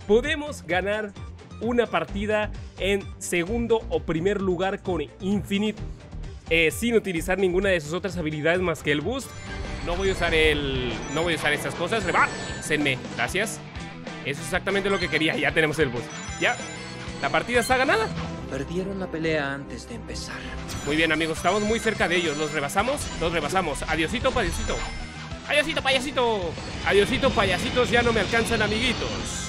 podemos ganar una partida en segundo o primer lugar con Infinite sin utilizar ninguna de sus otras habilidades más que el boost. No voy a usar estas cosas. Rebásenme, gracias. Eso es exactamente lo que quería. Ya tenemos el boost. Ya, la partida está ganada. Perdieron la pelea antes de empezar. Muy bien, amigos, estamos muy cerca de ellos. ¿Los rebasamos? Los rebasamos. Adiosito, payasito. Adiosito, payasito. Adiosito, payasitos, ya no me alcanzan, amiguitos.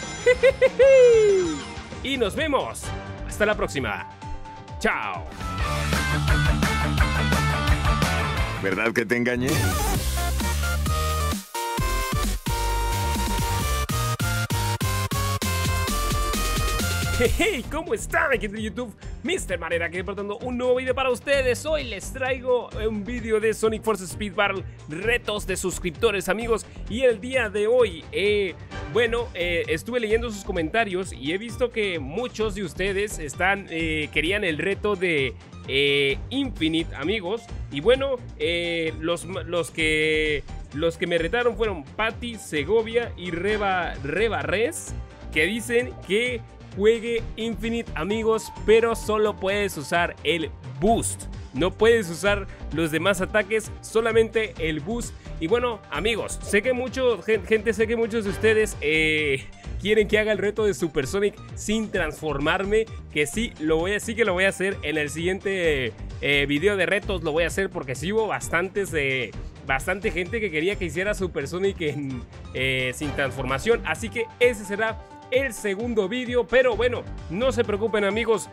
Y nos vemos. Hasta la próxima. Chao. ¿Verdad que te engañé? Hey, ¿cómo están aquí de YouTube? Mr. Manera aquí portando un nuevo video para ustedes. Hoy les traigo un video de Sonic Forces Speed Battle, retos de suscriptores, amigos. Y el día de hoy, estuve leyendo sus comentarios y he visto que muchos de ustedes querían el reto de Infinite, amigos. Y bueno, los que me retaron fueron Patty, Segovia y Reba Res, que dicen que juegue Infinite, amigos, pero solo puedes usar el boost. No puedes usar los demás ataques, solamente el boost. Y bueno, amigos, sé que muchos de ustedes quieren que haga el reto de Supersonic sin transformarme. Que sí que lo voy a hacer en el siguiente video de retos. Lo voy a hacer porque sí hubo bastante gente que quería que hiciera Supersonic sin transformación. Así que ese será el segundo vídeo, pero bueno, no se preocupen, amigos.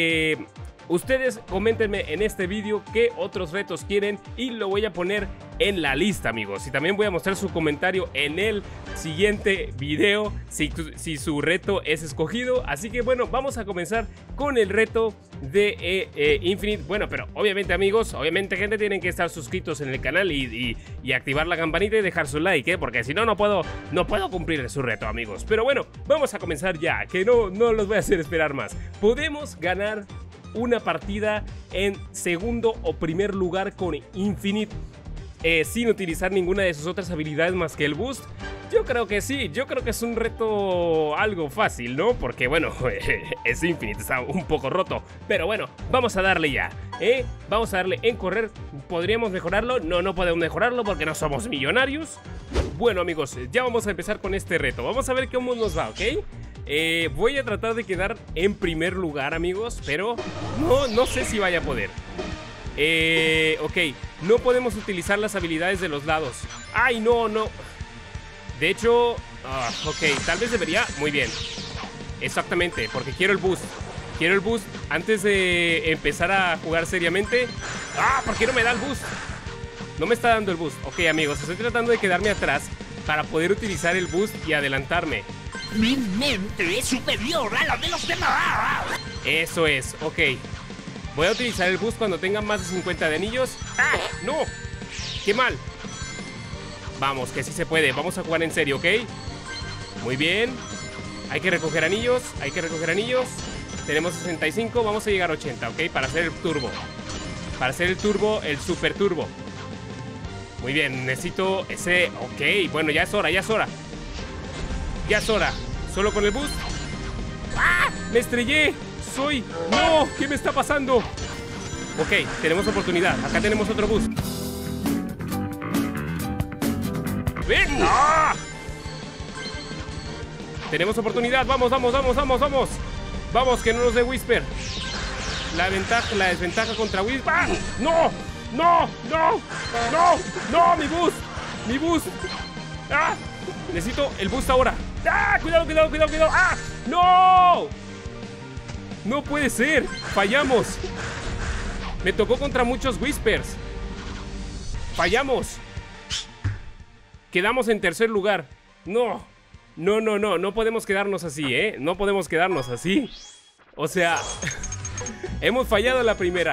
Ustedes coméntenme en este vídeo qué otros retos quieren y lo voy a poner en la lista, amigos. Y también voy a mostrar su comentario en el siguiente video si su reto es escogido. Así que bueno, vamos a comenzar con el reto de Infinite. Bueno, pero obviamente, amigos, gente, tienen que estar suscritos en el canal y activar la campanita y dejar su like, porque si no, no puedo cumplir su reto, amigos. Pero bueno, vamos a comenzar ya, que no los voy a hacer esperar más. Podemos ganar una partida en segundo o primer lugar con Infinite sin utilizar ninguna de sus otras habilidades más que el boost. Yo creo que sí, yo creo que es un reto algo fácil, ¿no? Porque bueno, es Infinite, está un poco roto. Pero bueno, vamos a darle ya, vamos a darle en correr. ¿Podríamos mejorarlo? No podemos mejorarlo porque no somos millonarios. Bueno, amigos, ya vamos a empezar con este reto. Vamos a ver cómo nos va, ¿ok? Voy a tratar de quedar en primer lugar, amigos, pero no sé si vaya a poder. Ok, no podemos utilizar las habilidades de los lados. ¡Ay, no! De hecho, ok, tal vez debería. Muy bien, exactamente, porque quiero el boost. Quiero el boost antes de empezar a jugar seriamente. ¿Por qué no me da el boost? No me está dando el boost. Ok, amigos, estoy tratando de quedarme atrás para poder utilizar el boost y adelantarme. Mi mente es superior a la de los demás. Eso es, ok. Voy a utilizar el boost cuando tenga más de 50 de anillos. ¡Ah! ¡No! ¡Qué mal! Vamos, que sí se puede. Vamos a jugar en serio, ¿ok? Muy bien. Hay que recoger anillos. Tenemos 65, vamos a llegar a 80, ¿ok? Para hacer el turbo. El super turbo. Muy bien, necesito ese. Ok, bueno, ya es hora. Solo con el boost. ¡Ah! ¡Me estrellé! ¡No! ¿Qué me está pasando? Ok, tenemos oportunidad. Acá tenemos otro boost. ¡Ven! ¡Ah! Tenemos oportunidad. Vamos. Vamos, que no nos dé Whisper. La desventaja contra Whisper. ¡Ah! ¡No! Mi boost. ¡Ah! Necesito el boost ahora. ¡Ah! Cuidado. ¡Ah! ¡No! No puede ser. Fallamos. Me tocó contra muchos Whispers. Fallamos. Quedamos en tercer lugar. No podemos quedarnos así, no podemos quedarnos así. O sea, hemos fallado la primera,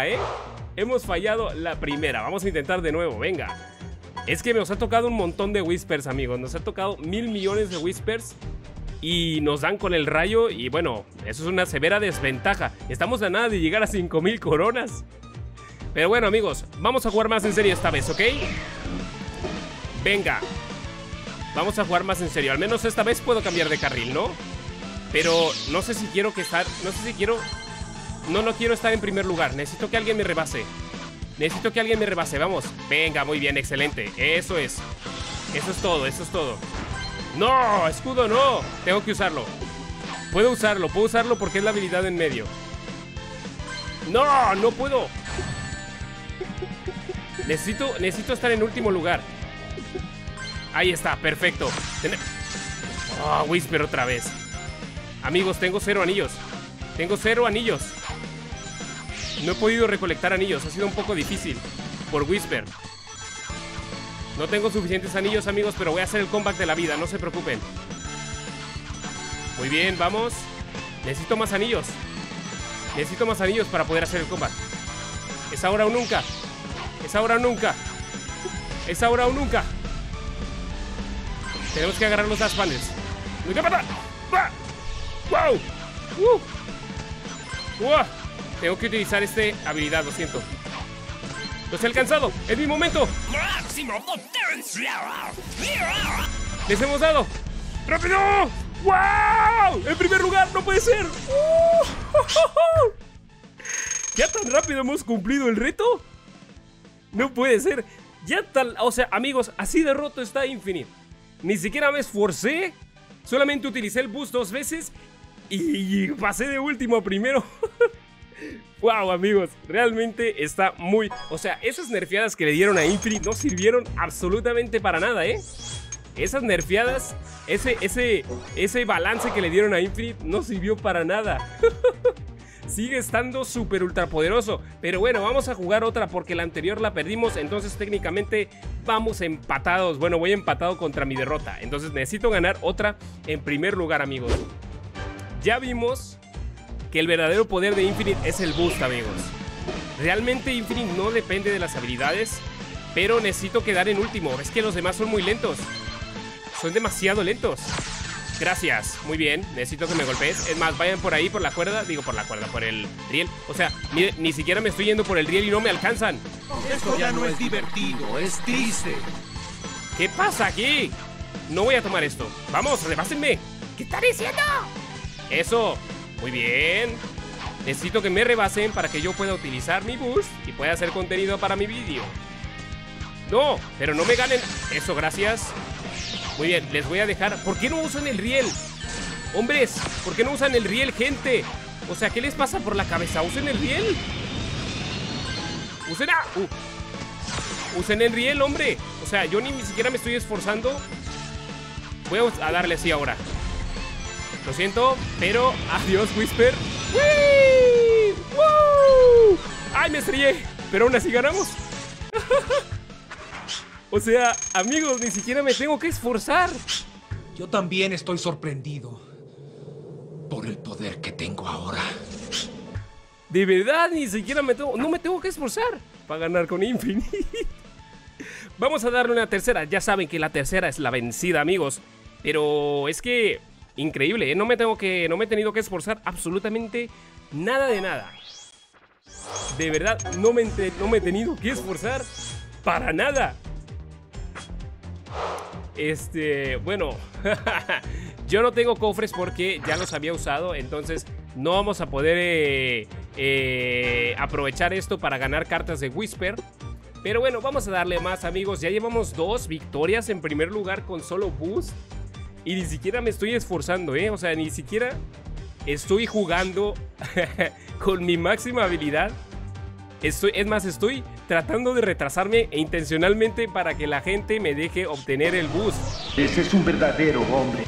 Vamos a intentar de nuevo, venga. Es que nos ha tocado un montón de Whispers, amigos. Nos ha tocado 1.000 millones de Whispers y nos dan con el rayo. Y bueno, eso es una severa desventaja. Estamos a nada de llegar a 5.000 coronas. Pero bueno, amigos, vamos a jugar más en serio esta vez, ¿ok? Venga, vamos a jugar más en serio. Al menos esta vez puedo cambiar de carril, ¿no? Pero no sé si quiero no sé si quiero... No quiero estar en primer lugar. Necesito que alguien me rebase. Necesito que alguien me rebase, vamos. Venga, muy bien, excelente. Eso es. Eso es todo, eso es todo. ¡No! ¡Escudo no! Tengo que usarlo. Puedo usarlo porque es la habilidad en medio. ¡No! ¡No puedo! Necesito estar en último lugar. Ahí está, perfecto. Oh, Whisper otra vez. Amigos, tengo 0 anillos. Tengo 0 anillos. No he podido recolectar anillos, ha sido un poco difícil por Whisper. No tengo suficientes anillos, amigos, pero voy a hacer el comeback de la vida, no se preocupen. Muy bien, vamos. Necesito más anillos. Necesito más anillos para poder hacer el comeback. Es ahora o nunca. Es ahora o nunca. Es ahora o nunca. Tenemos que agarrar los dash bundles. ¡Wow! ¡Wow! Tengo que utilizar esta habilidad, lo siento. ¡Los he alcanzado! ¡Es mi momento! ¡Les hemos dado! ¡Rápido! ¡Wow! ¡En primer lugar! ¡No puede ser! ¿Ya tan rápido hemos cumplido el reto? No puede ser. Ya tal... O sea, amigos, así de roto está Infinite. Ni siquiera me esforcé. Solamente utilicé el boost 2 veces y pasé de último a primero. Wow, amigos, realmente está muy... O sea, esas nerfeadas que le dieron a Infinite no sirvieron absolutamente para nada, ¿eh? Esas nerfeadas, ese balance que le dieron a Infinite no sirvió para nada. Sigue estando súper ultra poderoso. Pero bueno, vamos a jugar otra porque la anterior la perdimos. Entonces técnicamente vamos empatados. Bueno, voy empatado contra mi derrota. Entonces necesito ganar otra en primer lugar, amigos. Ya vimos que el verdadero poder de Infinite es el boost, amigos. Realmente Infinite no depende de las habilidades, pero necesito quedar en último. Es que los demás son muy lentos. Son demasiado lentos. Gracias, muy bien, necesito que me golpees. Es más, vayan por ahí, por la cuerda. Digo, por la cuerda, por el riel. O sea, ni siquiera me estoy yendo por el riel y no me alcanzan. Esto ya no es divertido, es triste. ¿Qué pasa aquí? No voy a tomar esto. Vamos, rebásenme. ¿Qué está diciendo? Eso, muy bien. Necesito que me rebasen para que yo pueda utilizar mi boost y pueda hacer contenido para mi vídeo. No, pero no me ganen. Eso, gracias. Muy bien, les voy a dejar. ¿Por qué no usan el riel? Hombres, ¿por qué no usan el riel, gente? O sea, ¿qué les pasa por la cabeza? ¿Usen el riel? Usen usen el riel, hombre. O sea, yo ni siquiera me estoy esforzando. Voy a darle así ahora. Lo siento, pero adiós, Whisper. ¡Wii! ¡Woo! ¡Ay, me estrellé! Pero aún así ganamos. O sea, amigos, ni siquiera me tengo que esforzar. Yo también estoy sorprendido por el poder que tengo ahora. De verdad, ni siquiera no me tengo que esforzar para ganar con Infinite. Vamos a darle una tercera. Ya saben que la tercera es la vencida, amigos. Pero es que... increíble, ¿eh? No me he tenido que esforzar absolutamente nada de nada. De verdad, no me he tenido que esforzar para nada. Bueno, yo no tengo cofres porque ya los había usado. Entonces no vamos a poder aprovechar esto para ganar cartas de Whisper. Pero bueno, vamos a darle más, amigos. Ya llevamos 2 victorias en primer lugar con solo boost. Y ni siquiera me estoy esforzando, ¿eh? O sea, ni siquiera estoy jugando con mi máxima habilidad. Es más, estoy tratando de retrasarme intencionalmente para que la gente me deje obtener el boost. Ese es un verdadero hombre.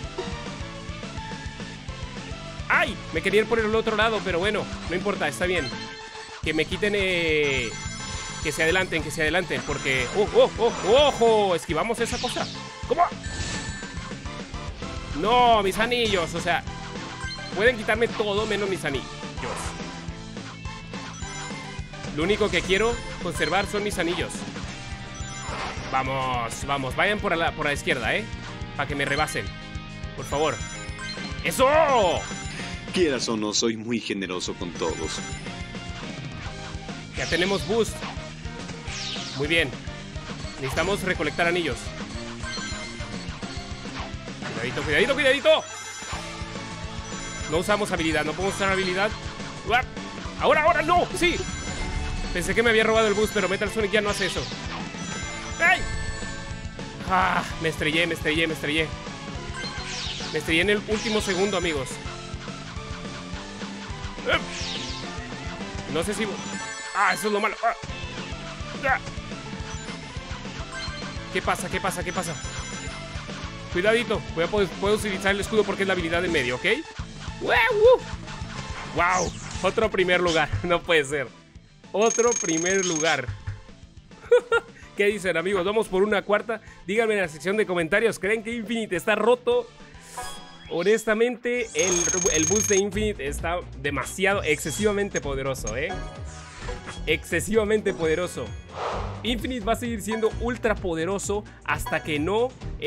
¡Ay! Me quería ir por el otro lado, pero bueno, no importa, está bien. Que me quiten... que se adelanten, porque... ¡Ojo! Esquivamos esa cosa. ¿Cómo? No, mis anillos, o sea, pueden quitarme todo menos mis anillos. Lo único que quiero conservar son mis anillos. Vamos, vayan por la izquierda, para que me rebasen. Por favor. ¡Eso! Quieras o no, soy muy generoso con todos. Ya tenemos boost. Muy bien. Necesitamos recolectar anillos. Cuidadito. No usamos habilidad, no podemos usar habilidad. Ahora, no, sí. Pensé que me había robado el boost, pero Metal Sonic ya no hace eso. ¡Ay! Ah, me estrellé en el último segundo, amigos. No sé si... Ah, eso es lo malo. ¿Qué pasa? Cuidadito. Puedo utilizar el escudo porque es la habilidad en medio, ¿ok? ¡Wow! Otro primer lugar. No puede ser. Otro primer lugar. ¿Qué dicen, amigos? Vamos por una cuarta. Díganme en la sección de comentarios. ¿Creen que Infinite está roto? Honestamente, el boost de Infinite está demasiado, excesivamente poderoso, excesivamente poderoso. Infinite va a seguir siendo ultra poderoso hasta que no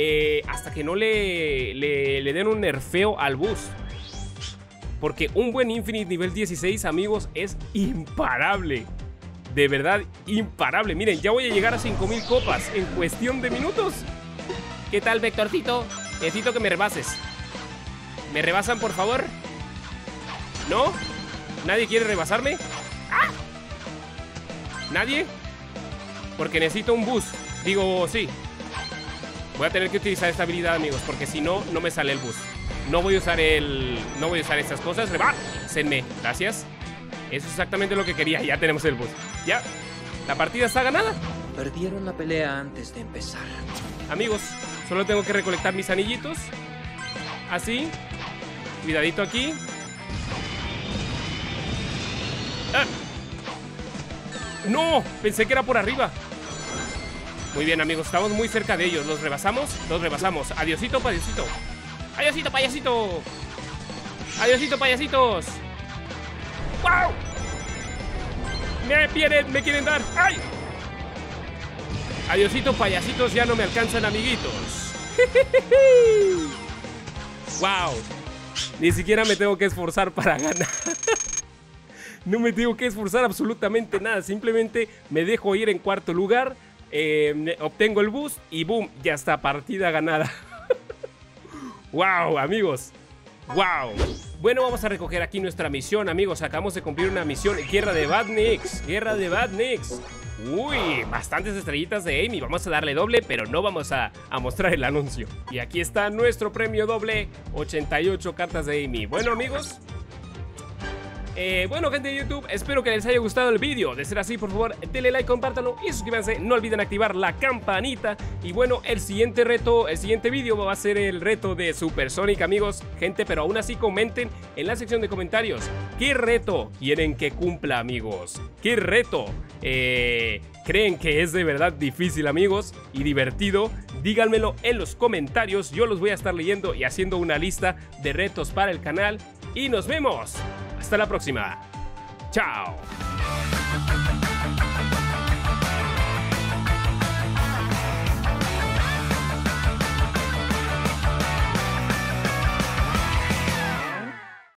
le den un nerfeo al boost. Porque un buen Infinite nivel 16, amigos, es imparable. De verdad, imparable. Miren, ya voy a llegar a 5000 copas en cuestión de minutos. ¿Qué tal, Vectorcito? Necesito que me rebases. ¿Me rebasan, por favor? ¿No? ¿Nadie quiere rebasarme? ¡Ah! ¿Nadie? Porque necesito un boost. Digo, sí. Voy a tener que utilizar esta habilidad, amigos, porque si no, no me sale el boost. No voy a usar estas cosas. ¡Rebásenme! Gracias. Eso es exactamente lo que quería. Ya tenemos el boost. Ya. La partida está ganada. Perdieron la pelea antes de empezar. Amigos, solo tengo que recolectar mis anillitos. Así. Cuidadito aquí. ¡Ah! ¡No! Pensé que era por arriba. Muy bien, amigos, estamos muy cerca de ellos. ¿Los rebasamos? Los rebasamos. Adiosito, payasito. Adiosito, payasito. Adiosito, payasitos. ¡Wow! Me quieren dar. ¡Ay! Adiosito, payasitos, ya no me alcanzan, amiguitos. ¡Wow! Ni siquiera me tengo que esforzar para ganar. No me tengo que esforzar absolutamente nada. Simplemente me dejo ir en cuarto lugar. Obtengo el boost y boom, ya está, partida ganada. ¡Wow, amigos! ¡Wow! Bueno, vamos a recoger aquí nuestra misión, amigos. Acabamos de cumplir una misión. Guerra de Badniks. Guerra de Badniks. Uy, bastantes estrellitas de Amy. Vamos a darle doble, pero no vamos a mostrar el anuncio. Y aquí está nuestro premio doble, 88 cartas de Amy. Bueno, amigos, bueno, gente de YouTube, espero que les haya gustado el vídeo. De ser así, por favor, denle like, compártanlo y suscríbanse. No olviden activar la campanita. Y bueno, el siguiente vídeo va a ser el reto de Super Sonic, amigos. Gente, pero aún así comenten en la sección de comentarios qué reto quieren que cumpla, amigos. ¿Qué reto creen que es de verdad difícil, amigos, y divertido? Díganmelo en los comentarios. Yo los voy a estar leyendo y haciendo una lista de retos para el canal. Y nos vemos. Hasta la próxima. Chao.